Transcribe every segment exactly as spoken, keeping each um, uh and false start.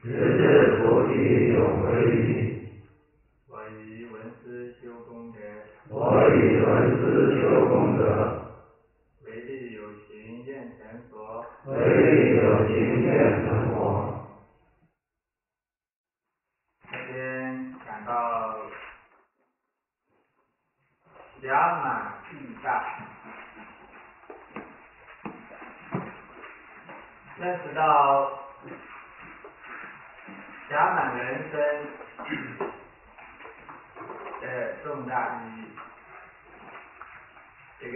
直至菩提永为意。 我以文思修功德， 我以文思修功德， 唯利有行愿成佛， 唯利有行愿成佛。 这边讲到暇满必大，认识到暇满人生的重大意义。这个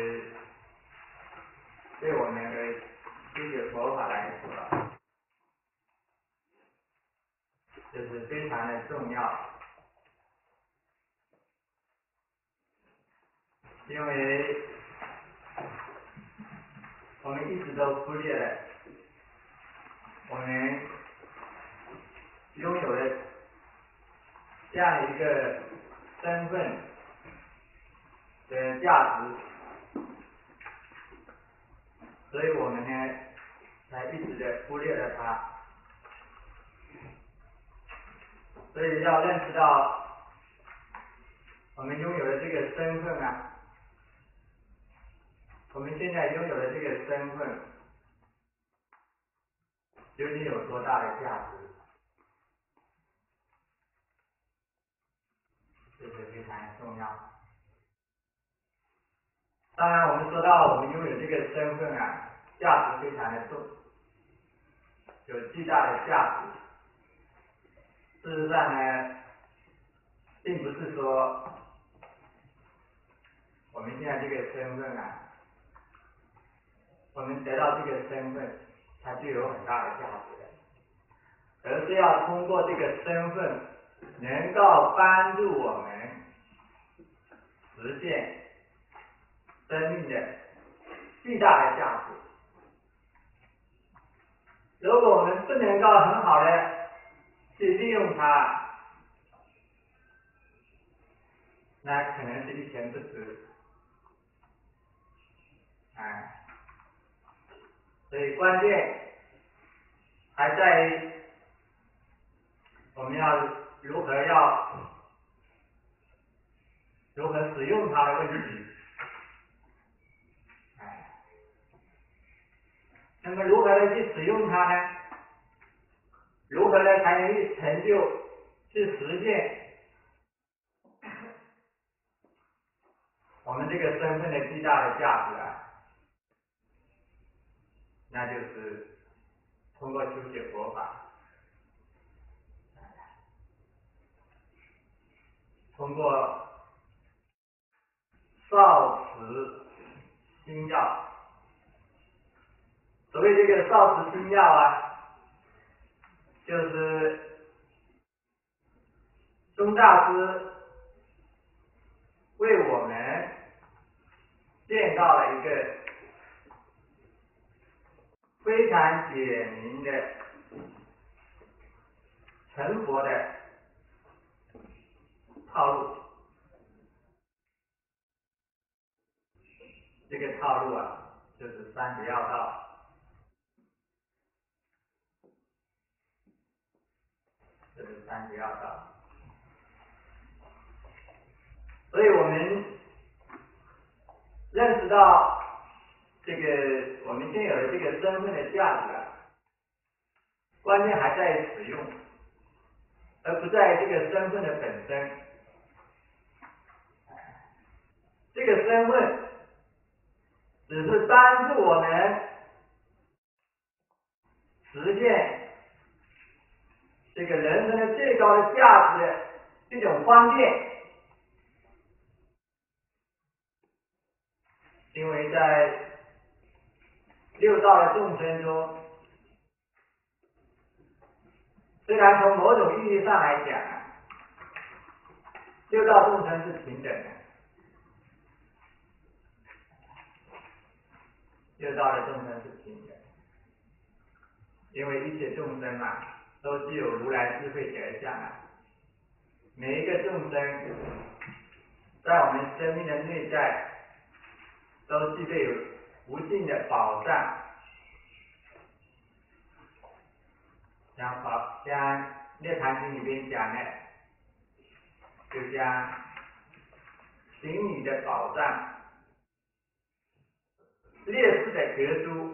对我们的修学佛法来说，这是非常的重要，因为我们一直都忽略了我们拥有的这样一个身份的价值，所以我们呢才一直的忽略了它。所以要认识到我们拥有的这个身份啊，我们现在拥有的这个身份究竟有多大的价值，这是非常重要。当然我们说到我们拥有这个身份啊，价值非常的重，有巨大的价值。事实上呢，并不是说我们现在这个身份啊，我们得到这个身份它就有很大的价值的，而是要通过这个身份能够帮助我们实现生命的巨大的价值。如果我们不能够很好的去利用它，那可能是一钱不值。哎，所以关键还在于我们要如何要如何使用它的问题。哎，那么如何的去使用它呢？如何的才能去成就、去实现我们这个身份的巨大的价值啊？那就是通过修学佛法，通过少持心要。所谓这个少持心要啊，就是宗大师为我们建造了一个非常简明的成佛的套路。这个套路啊，就是三十要道。这是三十要道。所以我们认识到这个我们现有的这个身份的价值啊，关键还在于使用，而不在于这个身份的本身。这个身份只是帮助我们实现这个人生的最高的价值的一种方便。因为在六道的众生中，虽然从某种意义上来讲啊，六道众生是平等的，六道的众生是平等的，因为一切众生嘛，都具有如来智慧德相啊。每一个众生在我们生命的内在都具备有无尽的宝藏， 像宝像《涅槃经》里边讲的，就像心里的宝藏，烈士的格珠，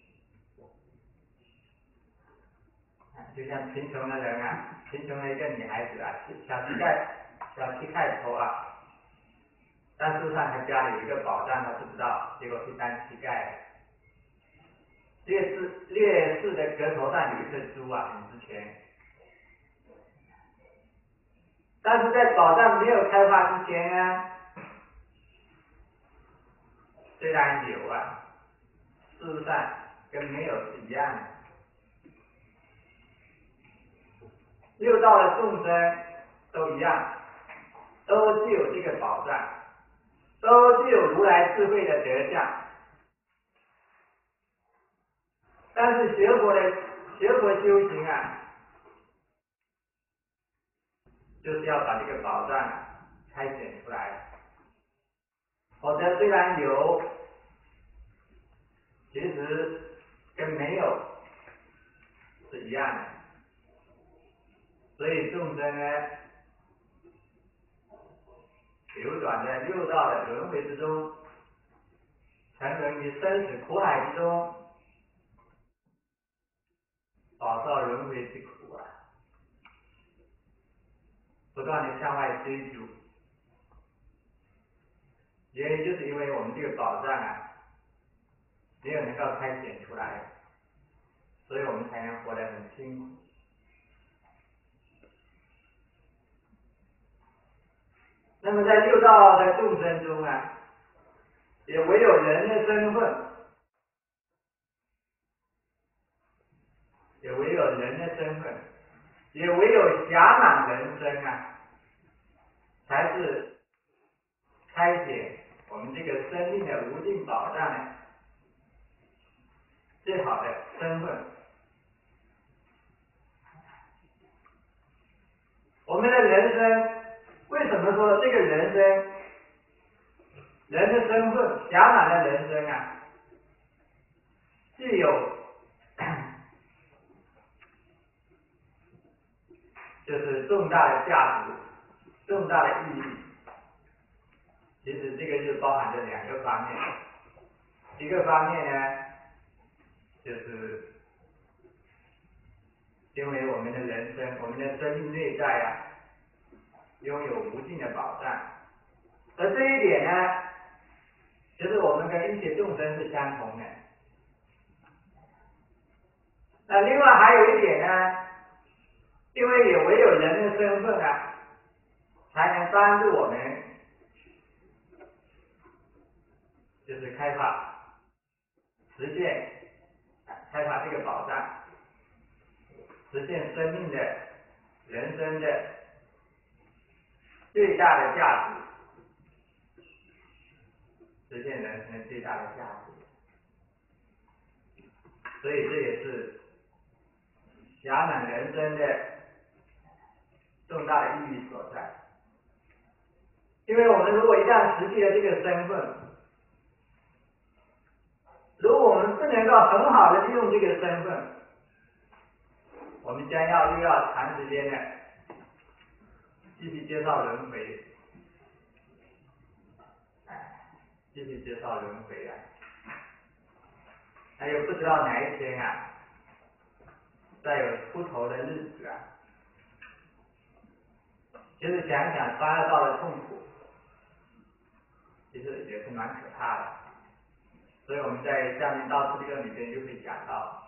就像贫穷的人啊，贫穷的一个女孩子啊，小乞丐，小乞丐头啊，但事实上他家里有一个宝藏，他不知道，结果去当乞丐了。烈士烈士的额头上有一颗珠啊，很值钱。但是在宝藏没有开发之前呢，虽然有啊，事实上跟没有是一样的。六道的众生都一样，都具有这个宝藏，都具有如来智慧的德相。但是学佛的学佛修行啊，就是要把这个宝藏开显出来，否则虽然有，其实跟没有是一样的。所以众生呢，流转在六道的轮回之中，沉沦于生死苦海之中，饱受轮回之苦啊，不断的向外追逐。原因就是因为我们这个宝藏啊，没有能够开显出来，所以我们才能活得很辛苦。那么在六道的众生中啊，也唯有人的身份，也唯有人的身份，也唯有暇满人生啊，才是开显我们这个生命的无尽宝藏的最好的身份。我们的人生，为什么说这个人生，人的身份，暇满的人生啊，具有就是重大的价值、重大的意义？其实这个就包含着两个方面，一个方面呢，就是因为我们的人生，我们的生命内在啊，拥有无尽的宝藏，而这一点呢，其实我们跟一切众生是相同的。那另外还有一点呢，因为也唯有人的身份啊，才能帮助我们，就是开发、实现、开发这个宝藏，实现生命的、人生的最大的价值，实现人生最大的价值。所以这也是暇满人生的重大的意义所在。因为我们如果一旦实现了这个身份，如果我们不能够很好的利用这个身份，我们将要又要长时间的继续接受轮回，哎，继续接受轮回啊，还有不知道哪一天啊，再有出头的日子啊，其实想想三恶道的痛苦，其实也是蛮可怕的。所以我们在下面道次第论里边就会讲到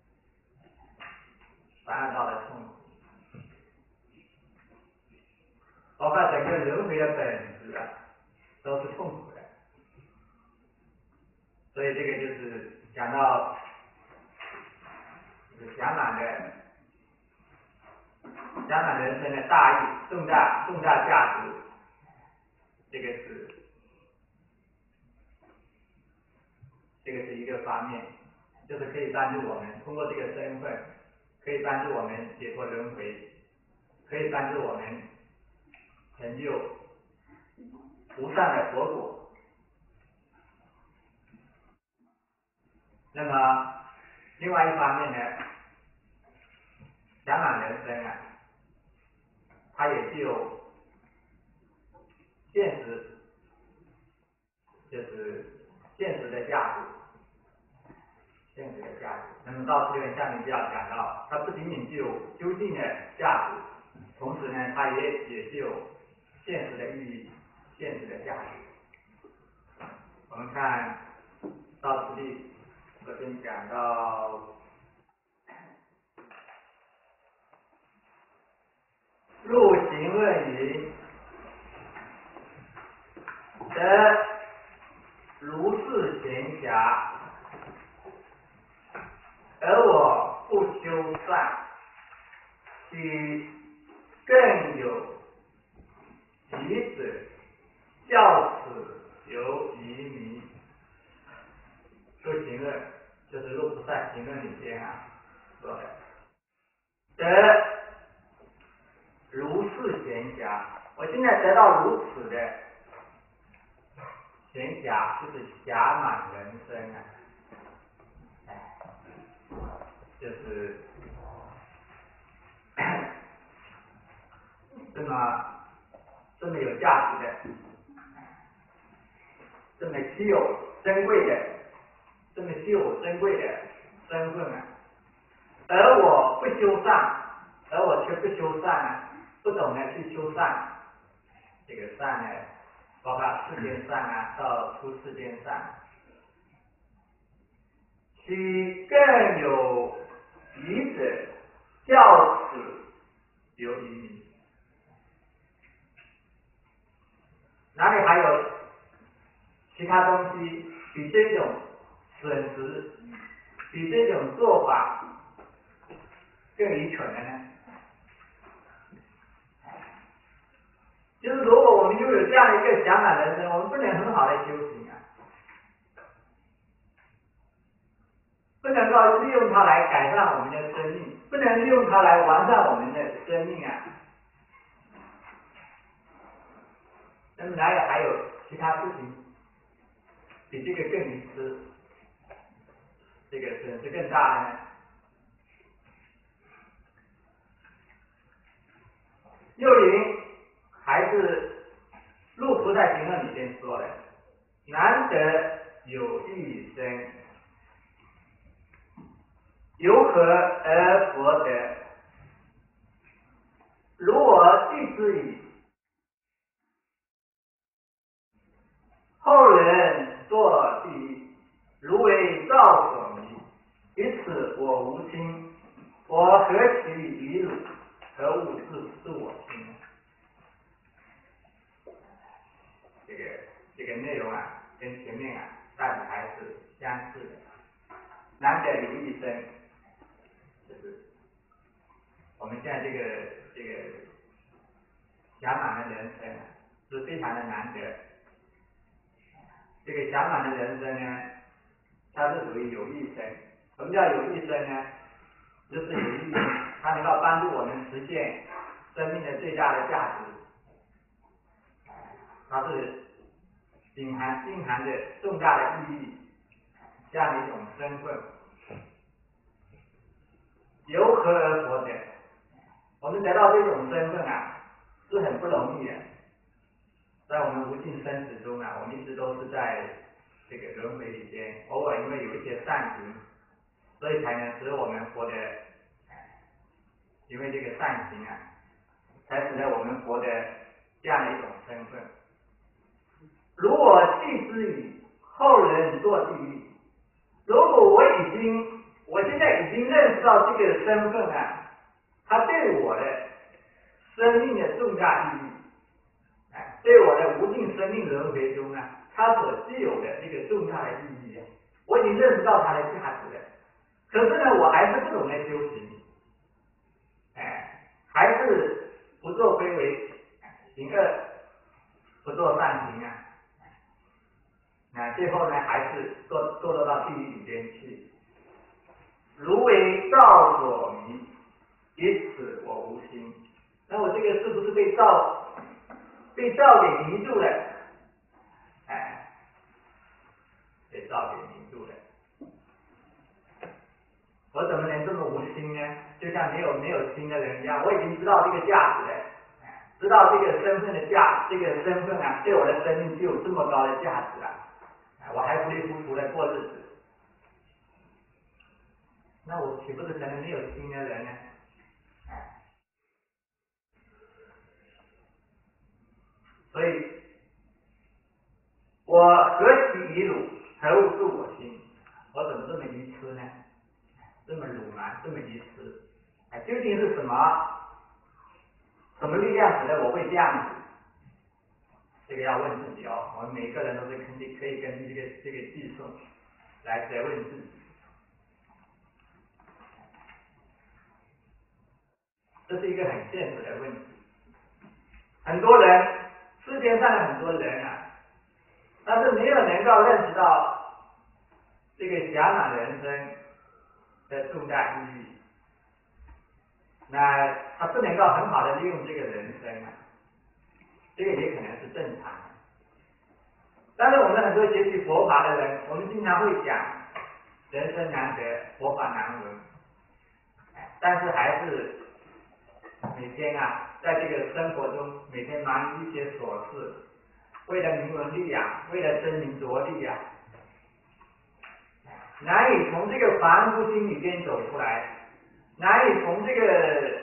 三恶道的痛苦，包括整个轮回的本质啊，都是痛苦的。所以这个就是讲到就是暇满的暇满人生的大义、重大重大价值，这个是这个是一个方面，就是可以帮助我们通过这个身份，可以帮助我们解脱轮回，可以帮助我们成就无上的佛果。那么另外一方面呢， 暇满人生啊，它也具有现实，就是现实的价值，现实的价值。那么到这边下面就要讲到，它不仅仅具有究竟的价值，同时呢，它也也具有现实的意义、现实的价值。我们看到此地，我先讲到入行论云，则如是闲暇，而我不修善，其更有疑者，教此犹疑迷。入行论就是入菩萨行论里边啊说的，得如是闲暇，我现在得到如此的闲暇，就是暇满人生啊，哎，就是这么这么有价值的，这么稀有珍贵的，这么稀有珍贵的身份啊，而我不修善，而我却不修善啊，不懂得去修善，这个善呢，包括世间善啊，到出世间善，其更有疑者，教此犹疑迷。哪里还有其他东西比这种损失，比这种做法更愚蠢的呢？就是如果我们拥有这样的一个暇满人生，我们不能很好的修行啊，不能够利用它来改善我们的生命，不能利用它来完善我们的生命啊。那么哪有还有其他事情比这个更愚痴，这个损失更大的呢？又云还是入菩萨行论里边说的，难得有一生，由何而佛得？如我记之矣，后人堕地狱，如为造所迷，于此我无亲，我何其于汝？何物是是我亲？这个这个内容啊，跟前面啊大体还是相似的。难得有一生，就是我们现在这个这个暇满的人生啊，是非常的难得。这个暇满的人生呢，它是属于有益生。什么叫有益生呢？就是有益，它能够帮助我们实现生命的最大的价值。它是隐含蕴含着重大的意义，这样的一种身份。由何而佛得？我们得到这种身份啊，是很不容易的。在我们无尽生死中啊，我们一直都是在这个轮回里边，偶尔因为有一些善行，所以才能使我们活得，因为这个善行啊，才使得我们活得这样的一种身份。如我弃之矣，后人堕地狱。如果我已经，我现在已经认识到这个身份啊，它对我的生命的重大意义，哎，对我的无尽生命轮回中啊，它所具有的这个重大的意义，我已经认识到它的价值了。可是呢，我还是不懂得修行，哎，还是不做非为，行恶，不做善行啊。那最后呢，还是堕堕落到地狱里边去。如为造所迷，于此我无心。那我这个是不是被造被造给迷住了？哎，被造给迷住了。我怎么能这么无心心呢，就像没有没有心的人一样，我已经知道这个价值了，知道这个身份的价，这个身份啊，对我的生命就有这么高的价值了，我还糊里糊涂的过日子，那我岂不是成了没有心的人呢？所以，我何其以辱，何物入我心？我怎么这么愚痴呢？这么鲁蛮，这么愚痴？哎，究竟是什么？什么力量使得我会这样子？这个要问自己哦。我们每个人都是肯定可以根据这个这个计算来责问自己。这是一个很现实的问题。很多人，世界上的很多人啊，但是没有能够认识到这个狭满人生的重大意义，那他不能够很好的利用这个人生啊，这个也可能是正常的。但是我们很多学习佛法的人，我们经常会讲人生难得，佛法难闻，但是还是每天啊，在这个生活中，每天忙于一些琐事，为了名闻利养，为了争名夺利啊，难以从这个凡夫心里边走出来，难以从这个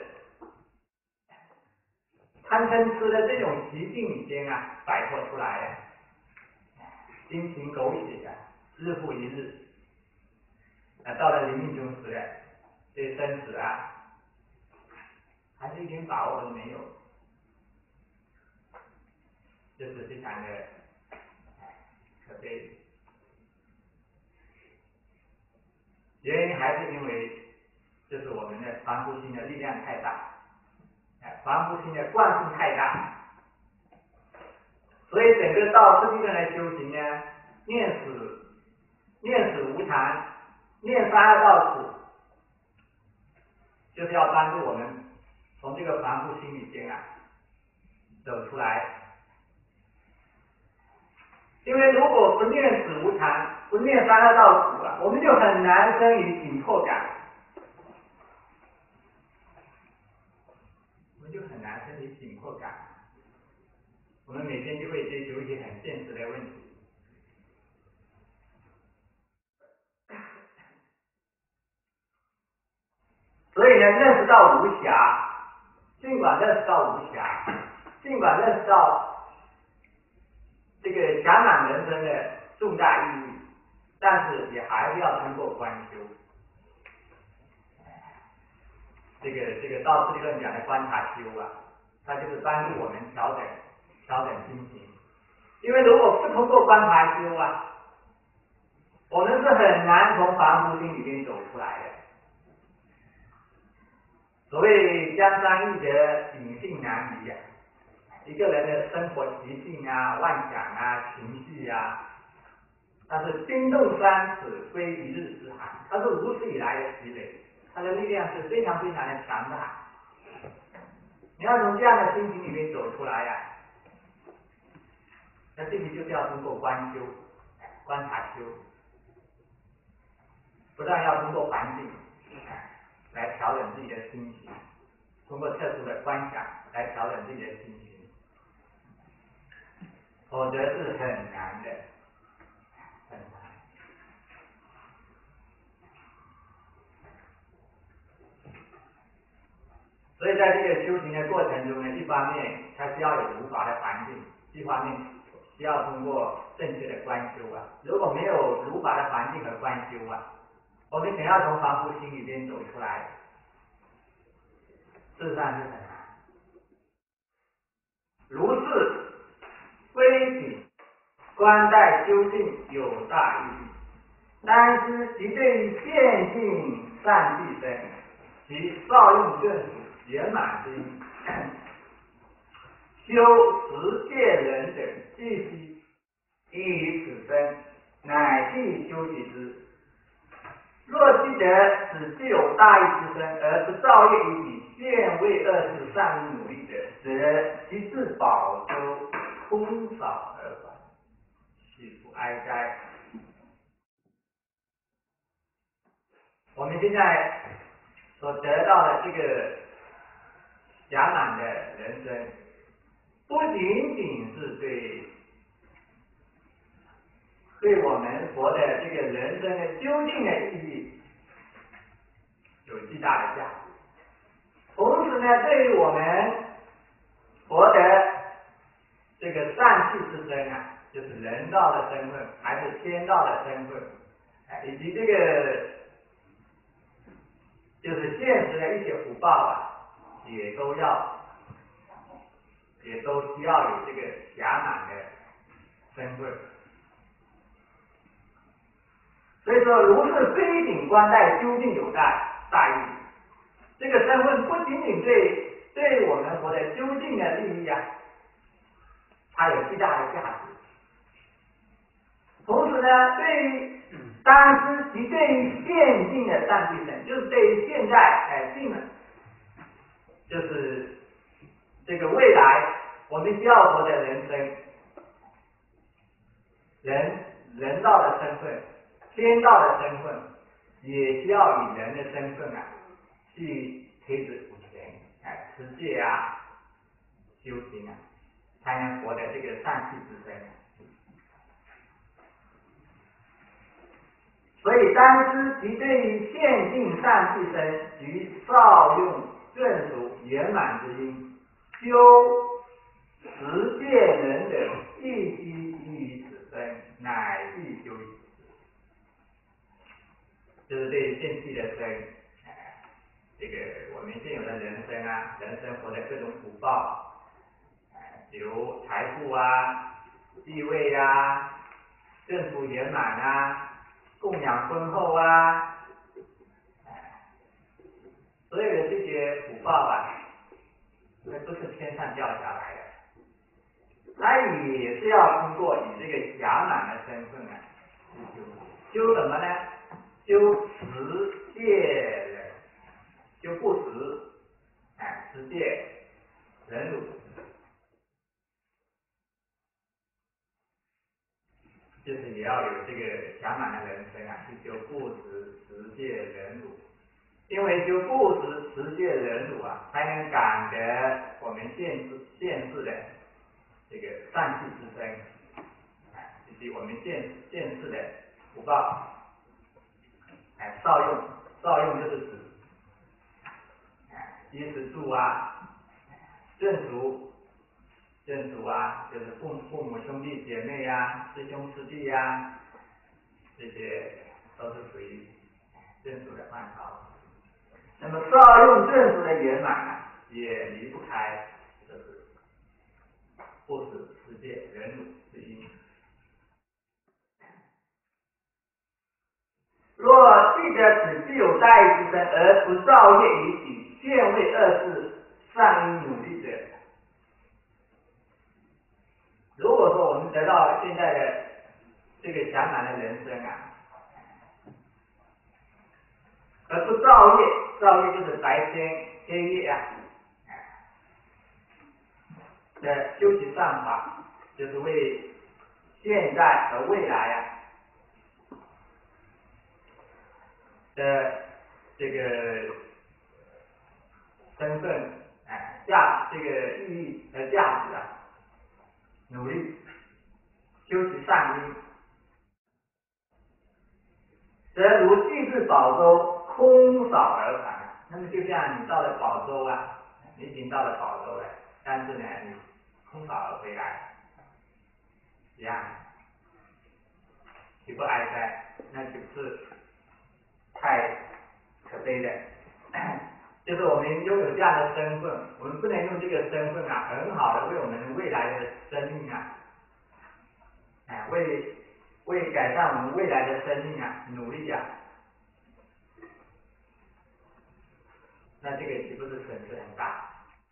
贪嗔痴的这种习境里边啊摆脱出来啊，心情苟且啊，日复一日，啊，到了临命终时啊，对生死啊，还是一点把握都没有，这是非常的可悲。原因还是因为，就是我们的凡夫心的力量太大，凡夫心的惯性太大，所以整个道次第论的修行呢，念死念死无常，念三恶道死，就是要帮助我们从这个凡夫心里边啊走出来。因为如果不念死无常，不念三恶道死啊，我们就很难生于紧迫感，我们就很难生于紧迫感。我们每天就会追求一些很现实的问题。所以呢，认识到无暇，尽管认识到无暇，尽管认识到这个暇满人生的重大意义，但是也还是要通过观修。这个这个道次第论讲的观察修啊，它就是帮助我们调整调整心情。因为如果不通过观察修啊，我们是很难从凡夫心里面走出来的。所谓江山易得，品性难移啊。一个人的生活习性啊、妄想啊、情绪啊，它是冰冻三尺，非一日之寒，它是如此以来的积累，它的力量是非常非常的强大。你要从这样的心情里面走出来呀、啊，那这里就是要通过观修、观察修，不但要通过环境来调整自己的心情，通过特殊的观想来调整自己的心情，否则是很难的，很难。所以在这个修行的过程中呢，一方面它需要有如法的环境，一方面需要通过正确的观修啊。如果没有如法的环境和观修啊，我们想要从凡夫心里边走出来，事实上是很难。如是非品观待究竟有大意义，但是即对于现境善具身，其少用正属圆满心，修十界人等必须依于此身，乃必修习之。若记得只具有大义之身，而不造业于彼，现为恶事善意努力者，则其自保修空少而返，岂不哀哉？我们现在所得到的这个圆满的人生，不仅仅是对对我们佛的这个人生的究竟的意义有巨大的价值，同时呢，对于我们佛的这个善气之身啊，就是人道的身份还是天道的身份，以及这个就是现实的一些福报啊，也都要也都需要有这个圆满的身份。所以说，如是非顶观待，究竟有大大义。这个身份不仅仅对对我们佛的究竟的利益啊，它有巨大的价值。同时呢，对于当时及对于现境的善气身，就是对于现在哎境了，就是这个未来我们需要佛的人生，人人道的身份。天道的身份也需要以人的身份啊，去推止苦前，哎，持戒啊，修行啊，才能获得这个善气之身。所以当知即对于现境善气身及少用正熟圆满之因，修持戒人等一机于此身，乃必修。就是对于现气的生，哎，这个我们现有的人生啊，人生活的各种福报，哎，比如财富啊、地位啊、政府圆满啊、供养丰厚啊，哎，所有的这些福报啊，那都是天上掉下来的，那也是要通过你这个圆满的身份啊，去修，修什么呢？修持戒忍，修不持，哎，持戒忍辱，就是也要有这个圆满的人生啊，去修不持、持戒忍辱。因为修不持、持戒忍辱啊，才能感得我们现世现世的这个善气之身，哎，以及我们现现世的福报。哎，少用，少用就是指，哎，衣食住啊，正熟，正熟啊，就是父父母兄弟姐妹啊，师兄师弟啊，这些都是属于正熟的范畴。那么少用正熟的圆满啊，也离不开就是不持、持戒、忍辱之因。若记得此具有大义之身，而不造业以举，现为二世善因努力者，如果说我们得到现在的这个圆满的人生啊，而不造业，造业就是白天黑夜啊，的修习善法，就是为现在和未来啊的这个身份，哎，价这个意义和价值啊，努力修习善因，则如具至宝州，空少而返。那么就像你到了宝州啊，你已经到了宝州了，但是呢，你空少而回来，一样，岂不哀哉？那岂不是太可悲的？就是我们拥有这样的身份，我们不能用这个身份啊，很好的为我们未来的生命啊，哎，为为改善我们未来的生命啊努力啊，那这个岂不是损失很大？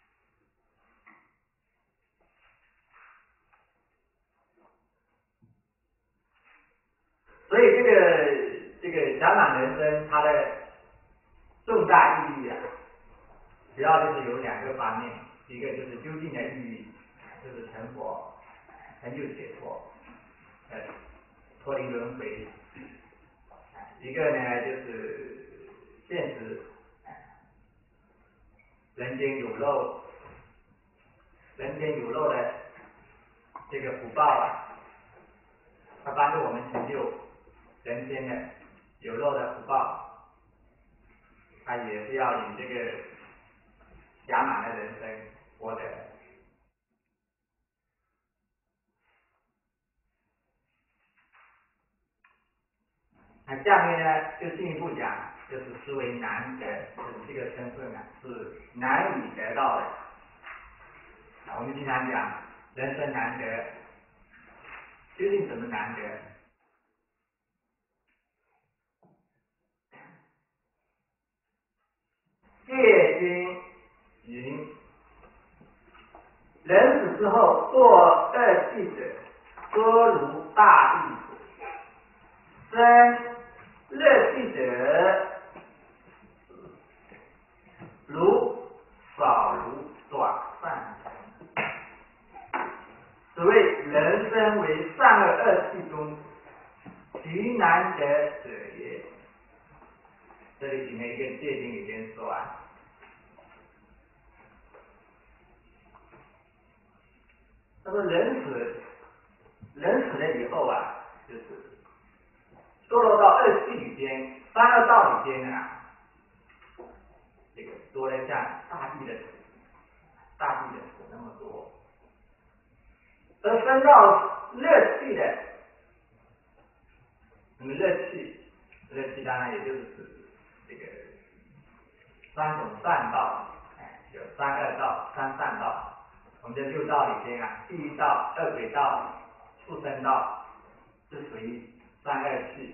所以这个这个圆满人生它的重大意义啊，主要就是有两个方面，一个就是究竟的意义，就是成佛、成就解脱，呃，脱离轮回；一个呢就是现实， 人间有肉，人间有肉的这个福报啊，它帮助我们成就人间的有肉的福报，它也是要以这个圆满的人生活得。那下面呢，就进一步讲，就是思维难得，就是这个身份啊是难以得到的。啊，我们经常讲人生难得，究竟怎么难得？戒经云：人死之后做恶事者，多如大地所生乐趣者，如少如短暂成。所谓人生为善恶二气中极难得者也。这里里面一个戒经里边说啊，他说人死，人死了以后啊，就是堕落到二气里边，三恶道里边啊，这个多了像大地的土，大地的土那么多，而生到乐趣的，那么乐趣，乐趣当然也就是指这个三种善道，哎，有三恶道、三善道。我们的六道里边啊，地狱道、恶鬼道、畜生道是属于三恶趣。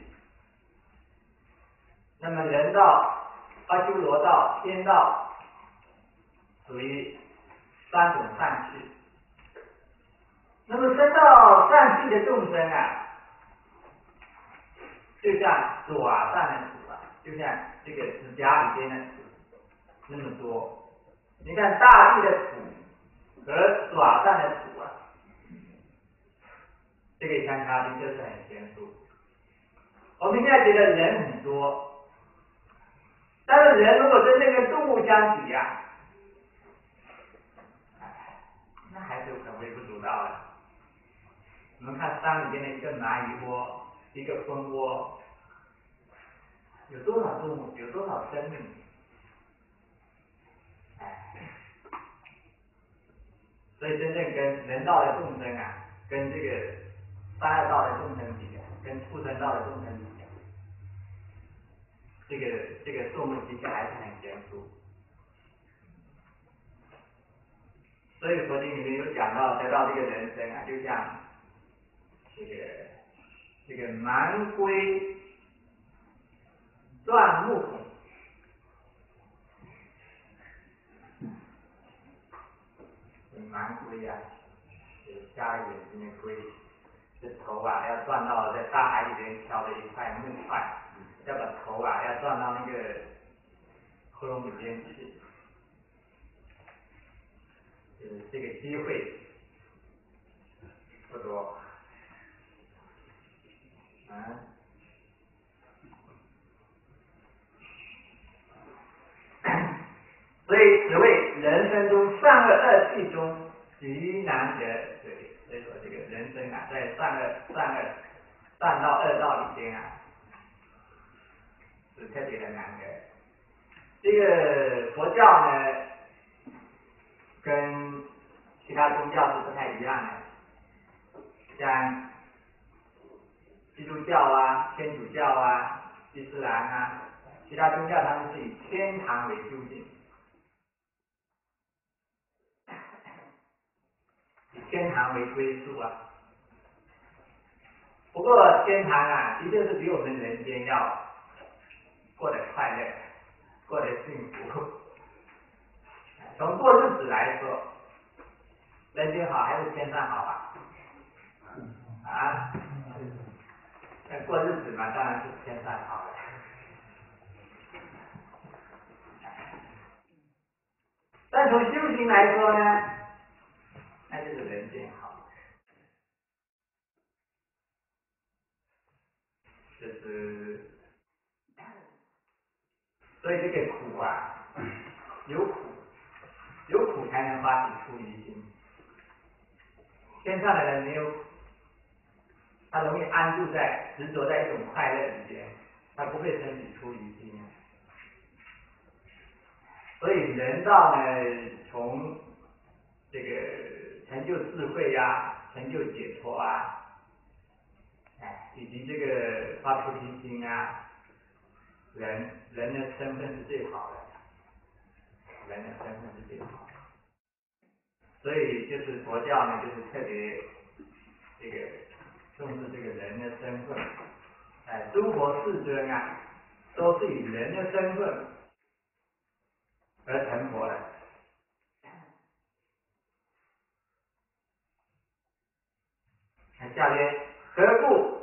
那么人道、阿修罗道、天道属于三种善趣。那么生到善趣的众生啊，就像爪上的土啊，就像这个指甲里边的土那么多。你看大地的土和爪上的土啊，这个相差的就是很悬殊。我们现在觉得人很多，但是人如果跟那个动物相比呀、啊，那还是很微不足道的。我们看山里边的一个蚂蚁窝，一个蜂窝，有多少动物，有多少生命？哎，所以真正跟人道的众生啊，跟这个三恶道的众生比，跟畜生道的众生比，这个这个数目比起来还是很悬殊。所以佛经里面有讲到，得到这个人生啊，就像这个这个蛮龟钻木孔，蛮龟啊，就是加了眼睛的龟，这头啊要钻到在大海里边挑的一块木块，要把头啊要钻到那个窟窿里边去，就是这个机会不多。嗯，所以此谓人生中善恶二气中极难得者也。所以说这个人生啊，在善恶善恶善道恶道里边啊，是特别的难得。这个佛教呢，跟其他宗教是不太一样的，像基督教啊、天主教啊、伊斯兰啊，其他宗教他们是以天堂为究竟，以天堂为归宿啊。不过天堂啊，的确是比我们人间要过得快乐，过得幸福。从过日子来说，人间好还是天上好啊？啊？那过日子嘛，当然是天上好了。但从修行来说呢，那就是人间好。就是，所以这个苦啊，有苦有苦才能发起出离心。天上的人没有苦，他容易安住在执着在一种快乐里边，他不会升起出离心。所以人道呢，从这个成就智慧呀、啊、成就解脱啊，哎，以及这个发菩提心啊，人人的身份是最好的，人的身份是最好的。所以就是佛教呢，就是特别这个重视这个人的身份。哎，诸佛世尊啊，都是以人的身份而成佛的。下边何故？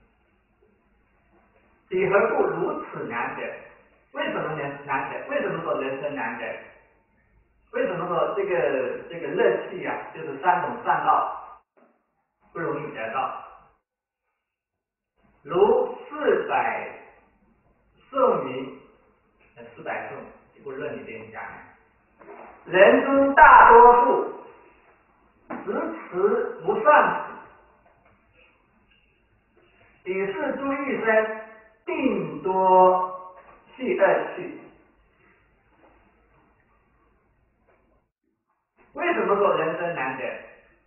彼何故如此难得？为什么能难得？为什么说人生难得？为什么说这个这个乐趣啊，就是三种善道不容易得到？如四百颂名，四百颂这部论里边讲，人中大多数执持不善，彼是诸欲生，定多弃恶趣。为什么说人生难得？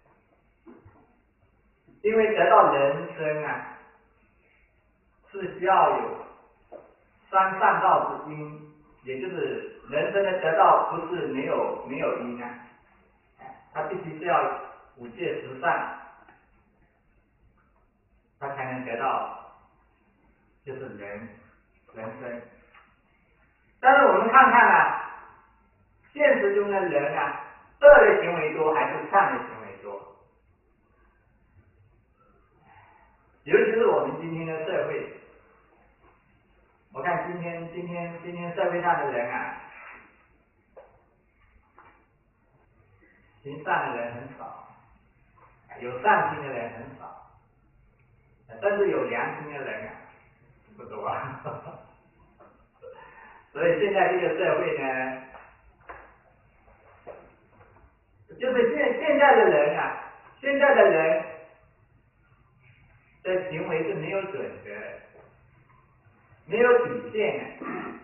因为得到人生啊，是需要有三善道之因，也就是人生的得到不是没有没有因啊，它必须是要五戒十善，它才能得到就是人人生。但是我们看看啊，现实中的人啊，恶的行为多还是善的行为多？尤其是我们今天的社会，我看今天今天今天社会上的人啊，行善的人很少，有善心的人很少，但是有良心的人啊不多啊。所以现在这个社会呢，就是现现在的人啊，现在的人的行为是没有准则，没有底线的。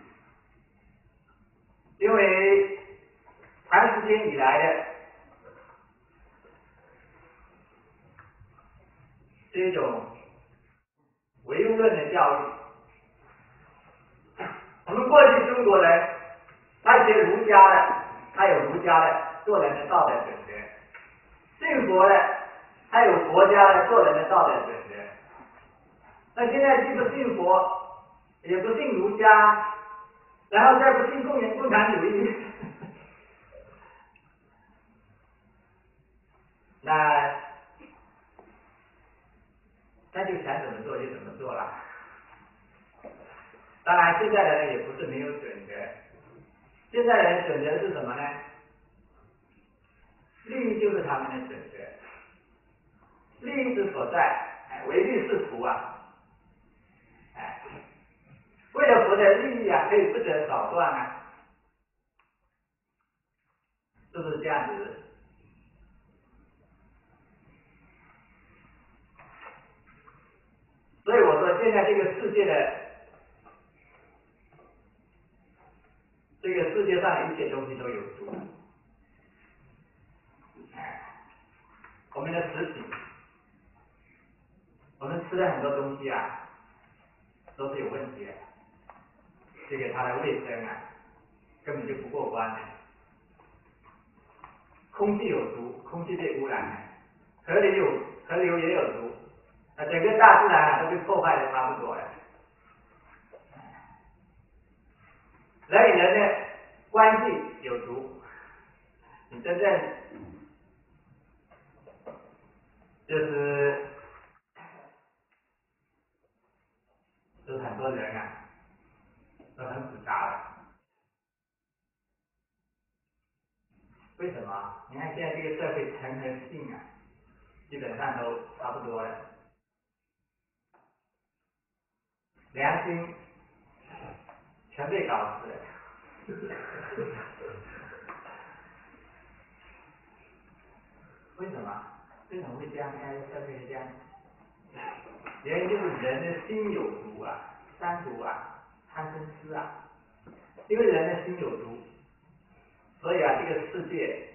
因为长时间以来的这种唯物论的教育，我们过去中国人，他学儒家的，他有儒家的做人的道德准则；信佛的，他有佛家的做人的道德准则。那现在既不信佛，也不信儒家，然后再不信共共产主义，那那就想怎么做就怎么做了。当然，现在的人也不是没有准则，现在人准则是什么呢？利益就是他们的准则，利益之所在，哎，唯利是图啊！哎，为了佛的利益啊，可以不择手段啊，是不是这样子？所以我说，现在这个世界的这个世界上的一切东西都有毒。哎，我们的食品，我们吃的很多东西啊，都是有问题的。这个它的卫生啊，根本就不过关的。空气有毒，空气被污染了；河里有河流也有毒，啊，整个大自然啊都被破坏的差不多了。人与人的关系有毒，你真正就是就是很多人啊都很复杂的。为什么？你看现在这个社会成和性啊，基本上都差不多了。良心全被搞死了。 为什么？为什么会这样？哎，会不会这样？原因就是人的心有毒啊，三毒啊，贪嗔痴啊。因为人的心有毒，所以啊，这个世界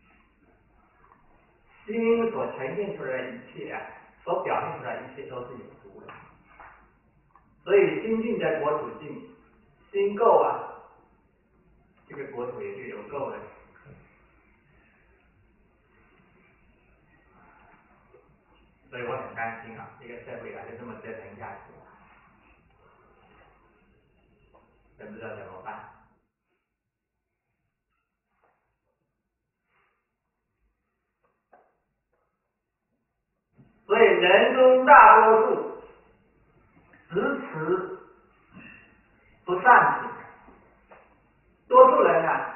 心所呈现出来的一切啊，所表现出来的一切都是有毒的。所以心净则国土净，心够啊，这个国土也就有够了。所以我很担心啊，这个社会啊就这么折腾下去，真不知道怎么办。所以人中大多数执持不善品，多数人啊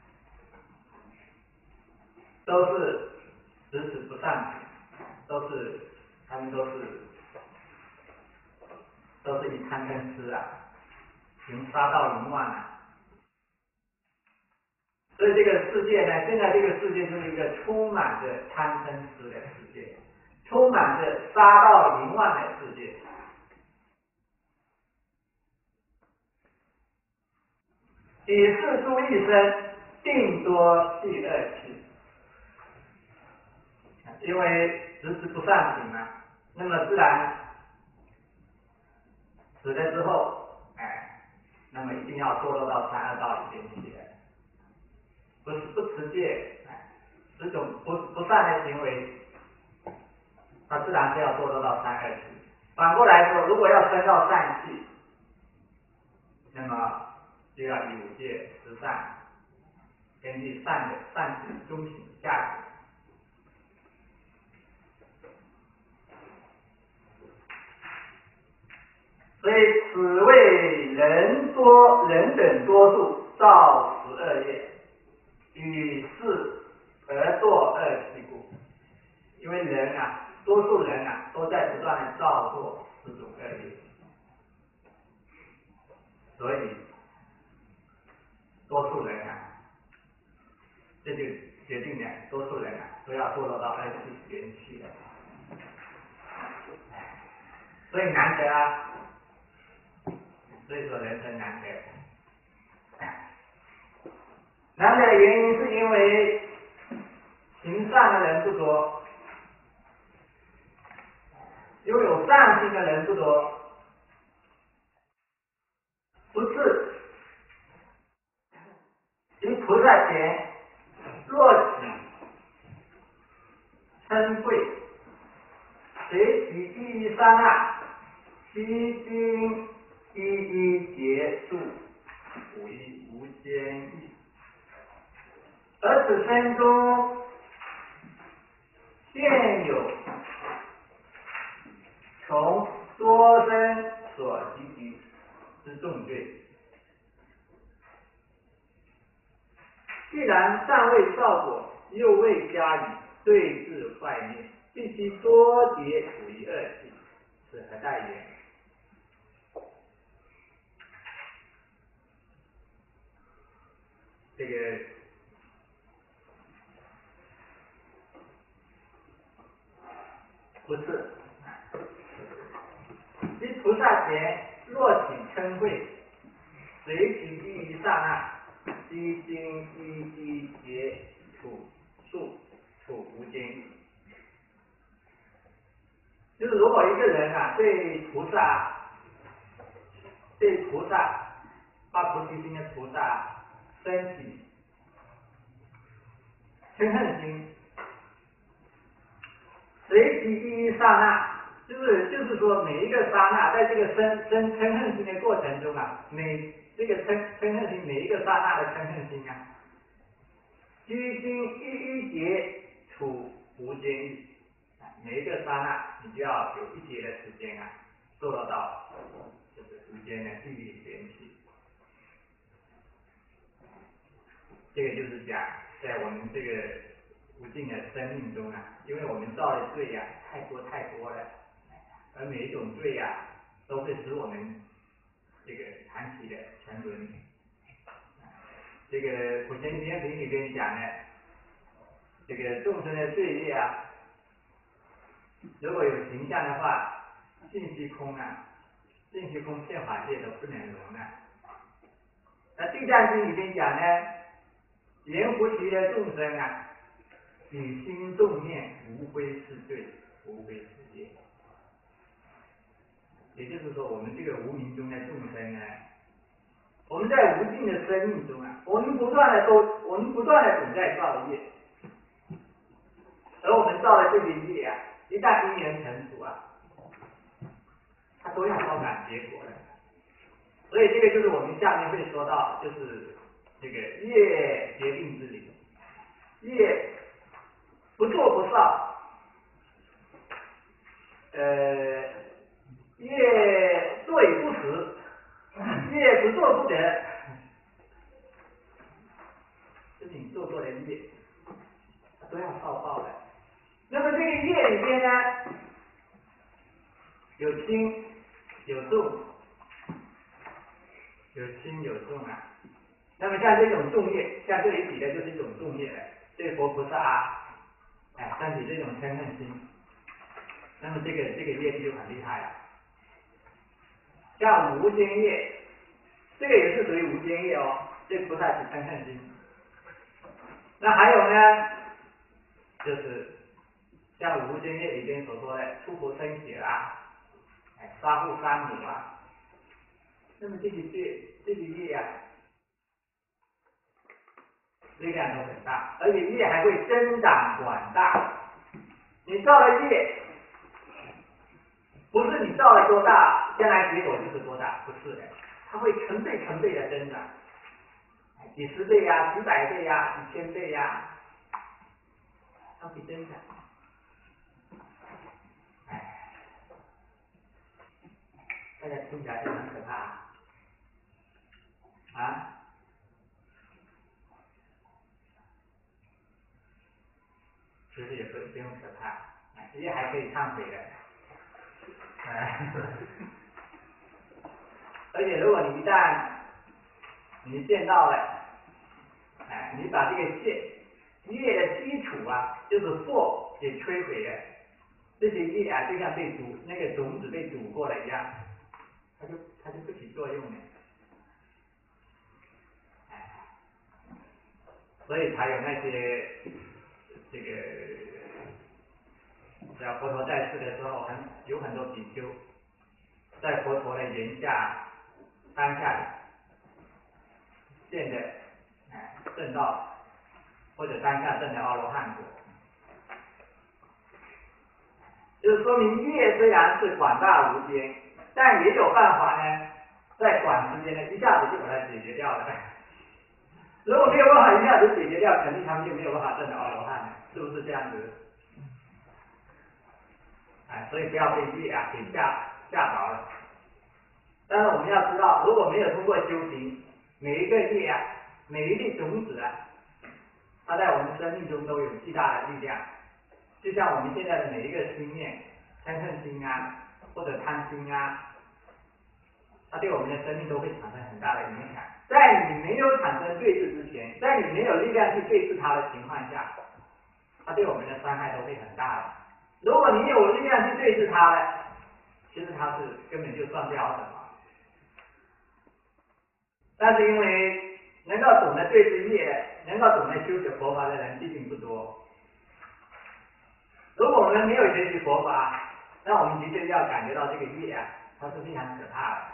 都是执持不善品，都是他们都是都是以贪嗔痴啊，行杀盗淫妄啊。所以这个世界呢，现在这个世界就是一个充满着贪嗔痴的世界，充满着杀盗淫妄的世界。以世诸一生，定多第二气。因为执持不善品嘛，那么自然死了之后，哎，那么一定要堕落到三恶道里边去。不是不持戒，哎，这种不不善的行为，它自然是要堕落到三恶趣。反过来说，如果要升到善气，那么就要以五戒十善，根据善的善行中行价值。所以此谓人多人等多数造十恶业，与是而堕恶气故。因为人啊，多数人啊，都在不断的造作这种恶业，所以多数人啊，这就决定了多数人啊都要堕落到恶气元气了。所以难得啊，所以说人生难得。难得的原因是因为行善的人不多，拥有善心的人不多，不是于菩萨前若起嗔恚，随其第一三难，悉经一一结束，无一无间意。而此身中现有从多生所积集之重罪，既然尚未造果，又未加以对治坏灭，必须多结处于恶气，是何待也？这个不是，于菩萨前若起嗔恚，随其第一刹那，悉经一一结处数处无间。就是如果一个人啊对菩萨对菩萨发菩提心的菩萨升起嗔恨心，随其第一刹那，就是就是说每一个刹那，在这个生生嗔恨心的过程中啊，每这个嗔嗔恨心每一个刹那的嗔恨心啊，虚心一一劫处无间狱，每一个刹那你就要有一劫的时间啊，堕落到就是无间的地狱元气。这个就是讲，在我们这个无尽的生命中啊，因为我们造的罪呀、啊、太多太多了，而每一种罪呀、啊、都会使我们这个长期的沉沦。这个《普贤行愿品》里边讲呢， 这个众生的罪业啊，如果有形象的话，尽虚空啊，尽虚空遍法界都不能容纳。那地藏经里面讲呢，言菩提的众生啊，起心动念无非是罪，无非是业。也就是说，我们这个无明中的众生呢，我们在无尽的生命中啊，我们不断的都，我们不断的总在造业，而我们造的这些业啊，一旦因缘成熟啊，它都要招感结果的。所以这个就是我们下面会说到，就是这个业决定之理，业不做不少，呃，业做以不实，业不做不得，这是你做过的业，都要受报的。那么这个业里边呢，有轻有重，有轻有重啊。那么像这种重业，像这里比的就是一种重业了。对佛菩萨啊，哎，像你这种嗔恨心，那么这个这个业力就很厉害了。像无间业，这个也是属于无间业哦，这菩萨是嗔恨心。那还有呢，就是像无间业里边所说的出国生血啦，哎，杀父杀母啊，那么这些业这些业啊，力量都很大，而且业还会增长广大。你造了业，不是你造了多大，将来结果就是多大，不是的，它会成倍成倍的增长，几十倍呀、啊，几百倍呀、啊，几千倍呀、啊，它会增长。哎，大家听起来就很可怕啊！啊？其实也不不用可怕，业还可以忏悔的。哎，而且如果你一旦你见到了，哎，你把这个业业的基础啊，就是祸给摧毁了，这些业啊，就像被煮那个种子被煮过了一样，它就它就不起作用了。哎，所以才有那些这个，在佛陀在世的时候，很有很多比丘在佛陀的言下当下见的哎证道，或者当下证的阿罗汉果，就是说明业虽然是广大无边，但也有办法呢，在短时间呢一下子就把它解决掉了。如果没有办法一下子解决掉，肯定他们就没有办法证到阿罗汉了，是不是这样子？哎，所以不要被业啊给吓吓着了。但是我们要知道，如果没有通过修行，每一个业啊，每一粒种子啊，它在我们生命中都有巨大的力量。就像我们现在的每一个心念，嗔恨心啊，或者贪心啊，它对我们的生命都会产生很大的影响。在你没有产生对峙之前，在你没有力量去对峙它的情况下，它对我们的伤害都会很大的。如果你有力量去对峙它呢，其实它是根本就算不了什么。但是因为能够懂得对峙业，能够懂得修学佛法的人毕竟不多。如果我们没有学习佛法，那我们的确要感觉到这个业啊，它是非常可怕的，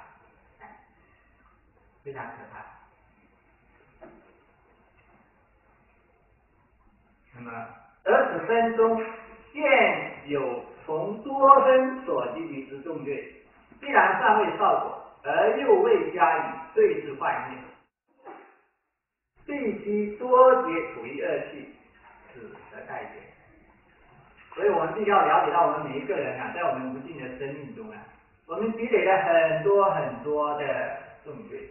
非常可怕。那么，而此生中现有从多生所积于之重罪，既然尚未效果，而又未加以对治坏灭，必须多劫处于恶趣，是得待解。所以我们必须要了解到，我们每一个人啊，在我们无尽的生命中啊，我们积累了很多很多的重罪。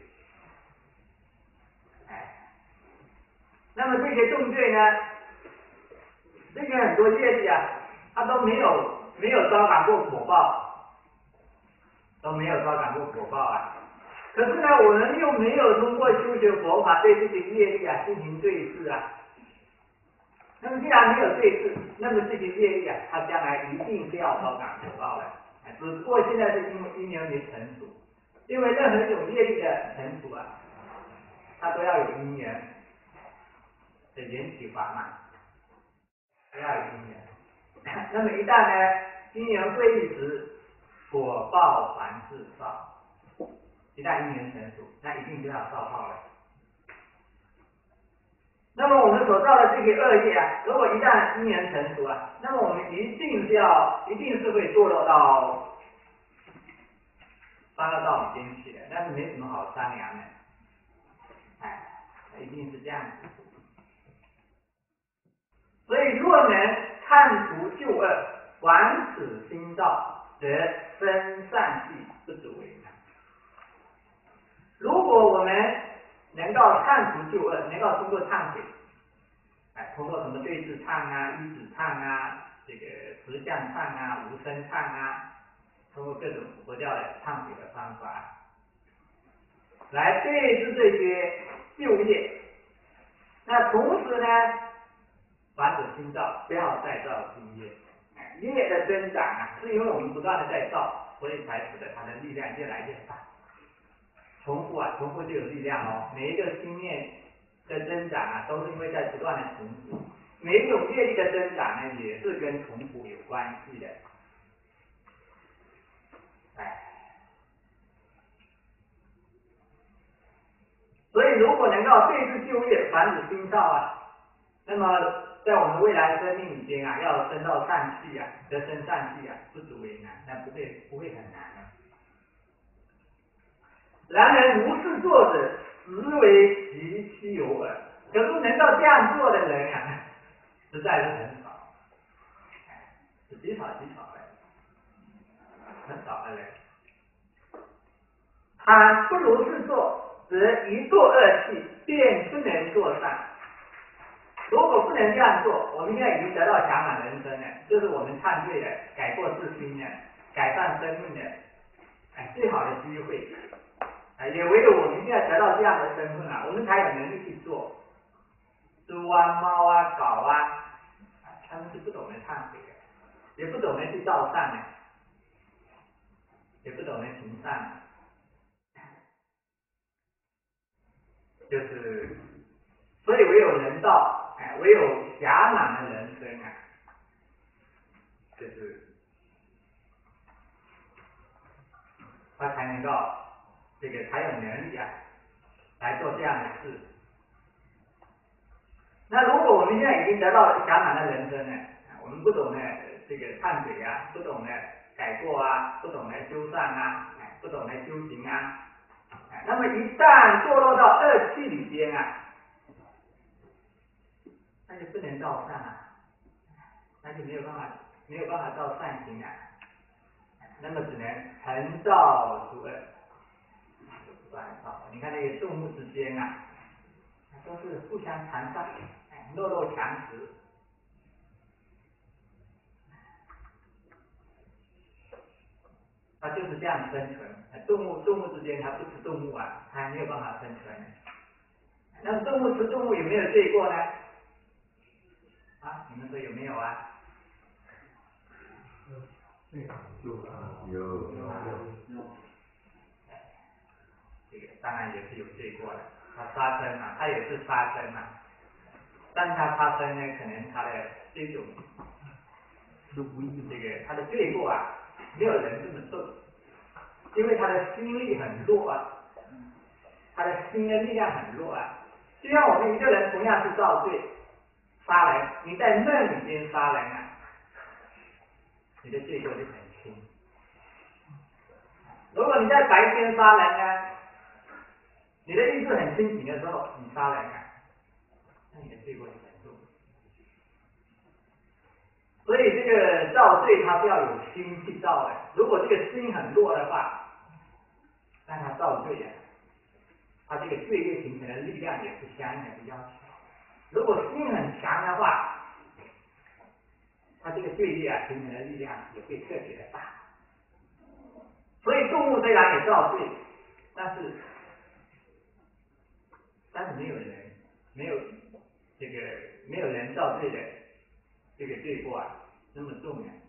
哎，那么这些重罪呢，这些很多业力啊，它都没有没有招感过果报，都没有招感过果报啊。可是呢，我们又没有通过修学佛法对这些业力啊进行对治啊。 那么既然没有对峙，那么这些业力啊，它将来一定是要招感果报的。只不过现在是因为因缘没成熟，因为任何一种业力的成熟啊，它都要有因缘的缘起法嘛，都要有因缘。那么一旦呢，因缘归于时，果报还自造。一旦因缘成熟，那一定就要造报了。那么我们所造的这些恶业啊，如果一旦因缘成熟啊，那么我们一定是要，一定是会堕落到八恶道里边去的，那是没什么好商量的，哎，一定是这样子。所以若能看除旧恶，还此心造，则生善气，不足为难。如果我们能够看除旧恶，能够通过忏悔，哎，通过什么对治忏啊、依止忏啊、这个实相忏啊、无生忏啊，通过各种佛教的忏悔的方法，来对治这些旧业。那同时呢，还此心造，不要再造新业。业的增长啊，是因为我们不断的在造，所以才使得它的力量越来越大。重复啊，重复就有力量哦。每一个心念的增长啊，都是因为在不断的重复。每一种业力的增长呢，也是跟重复有关系的。哎，所以如果能够对治旧业，还此心造啊，那么在我们未来生命里边啊，要升到善气啊，得生善气啊，不足为难，那不会不会很难的。然而如是做者，实为极其有耳。可是能够这样做的人啊，实在是很少，是极少极少的，很少的人。他不如是做，则一做恶气，便不能做善。如果不能这样做，我们现在已经得到暇满人生了，这是我们忏罪的、改过自新的、改善生命的，哎，最好的机会。也唯有我们现在得到这样的身份啊，我们才有能力去做。猪啊、猫啊、狗啊，他们是不懂得忏悔的，也不懂得去造善的，也不懂得行善的，就是，所以唯有人道，哎，唯有暇满的人生啊，就是他才能够。这个才有能力啊，来做这样的事。那如果我们现在已经得到暇满的人生呢，我们不懂得这个忏悔啊，不懂得改过啊，不懂得修善啊，不懂得修行啊，那么一旦堕落到恶趣里边啊，那就不能造善啊，那就没有办法没有办法造善行啊，那么只能恒造诸恶。你看那个动物之间啊，都是互相残杀，弱肉强食。它就是这样生存。动物动物之间，它不吃动物啊，它没有办法生存。那动物吃动物有没有罪过呢？啊，你们说有没有啊？ 有啊，有有有。 这个当然也是有罪过的，它杀生嘛，它也是杀生嘛，但是它杀生呢，可能它的这种是无意这个它的罪过啊，没有人这么重，因为他的心力很弱啊，他的心的力量很弱啊。就像我们一个人同样是造罪杀人，你在梦里边杀人啊，你的罪过就很轻；如果你在白天杀人呢，你的意识很清醒的时候，你杀人啊，那你的罪过就很重。所以这个造罪它是要有心去造的，如果这个心很弱的话，那他造罪啊，他这个罪业形成的力量也是相应的比较小。如果心很强的话，他这个罪业啊形成的力量也会特别的大。所以动物虽然也造罪，但是但是没有人没有这个没有人造罪的这个罪过啊那么重啊。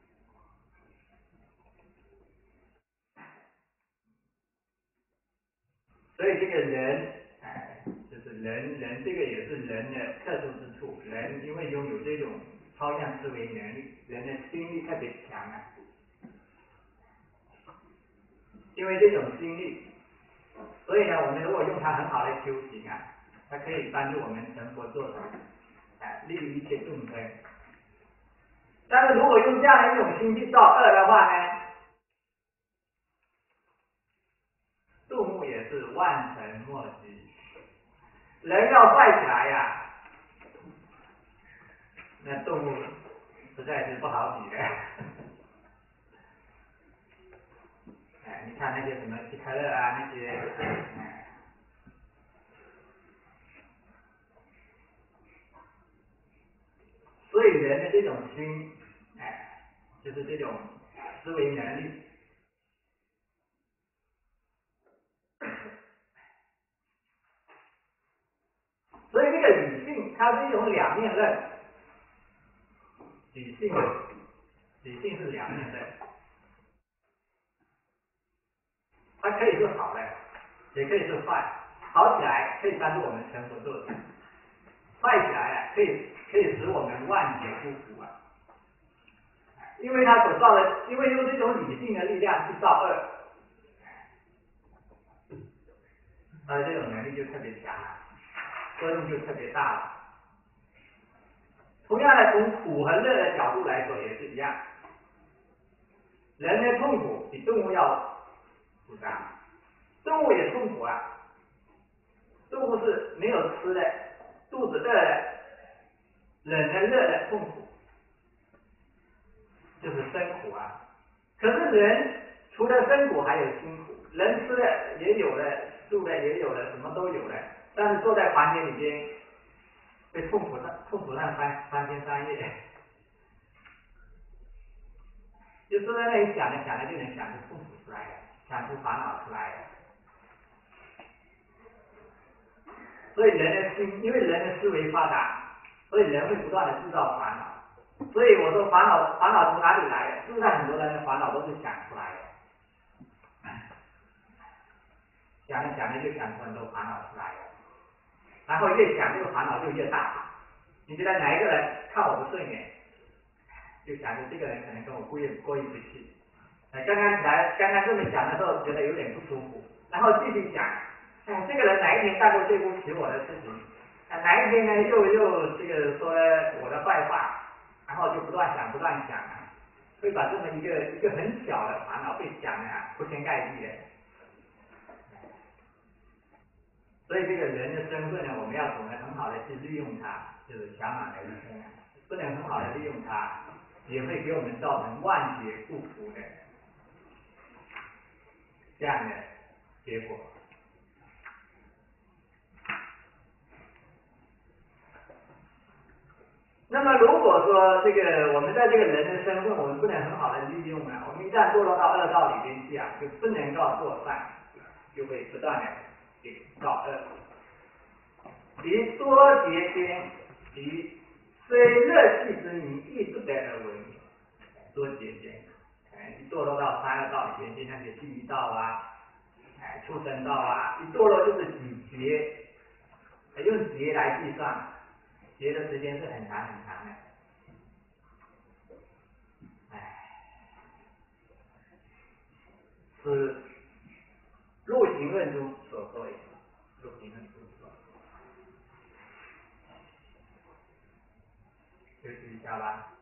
所以这个人，哎，就是人人这个也是人的特殊之处。人因为拥有这种超象思维能力，人的心力特别强啊。因为这种心力，所以呢，我们如果用它很好的修行啊，它可以帮助我们成佛做成，哎，利于一切众生。但是如果用这样的一种心去造恶的话呢，杜牧也是万尘莫及。人要坏起来呀，那动物实在是不好比的。哎，你看那些什么希特勒啊，那些，哎，所以人的这种心，哎，就是这种思维能力。所以这个理性，它是一种两面刃。理性，理性是两面刃，它可以是好的，也可以是坏。好起来可以帮助我们成佛做成，坏起来啊，可以可以使我们万劫不复啊。因为他所造的，因为用这种理性的力量去造恶，他的这种能力就特别强，作用就特别大了。同样的，从苦和乐的角度来说也是一样，人的痛苦比动物要复杂，动物也痛苦啊，动物是没有吃的，肚子饿的，冷的热的痛苦，就是生苦啊。可是人除了生苦还有辛苦，人吃的也有了，住的也有了，什么都有了，但是坐在房间里边被痛苦上痛苦上三三天三夜，就坐在那里想着想着就能想出痛苦出来了，想出烦恼出来了。所以人的心，因为人的思维发达，所以人会不断的制造烦恼。所以我说烦恼，烦恼从哪里来的？事实上，很多人的烦恼都是想出来的，想着想着就想出很多烦恼出来了，然后越想这个烦恼就越大。你觉得哪一个人看我不顺眼，就想着这个人可能跟我过意过意不去。哎，刚刚起来，刚刚这么想的时候，觉得有点不舒服，然后继续想，哎，这个人哪一天干过对不起我的事情？啊，哪一天呢又又这个说我的坏话？然后就不断想，不断想啊，会把这么一个一个很小的烦恼被想的啊铺天盖地的。所以这个人的身份呢，我们要懂得很好的去利用它，就是小马人生啊，不能很好的利用它，也会给我们造成万劫不复的这样的结果。那么如果说这个我们在这个人的身份，我们不能很好的利用啊，我们一旦堕落到恶道里边去啊，就不能够做善，就会不断的去造恶。其多劫间，其虽乐趣之名，亦不得而为。多劫间，哎，一堕落到三恶道里边去，那些地狱道啊，哎，畜生道啊，一堕落就是几劫，用劫来计算。劫的时间是很长很长的，哎，是入行论中所说的，入行论中所说。休息一下吧。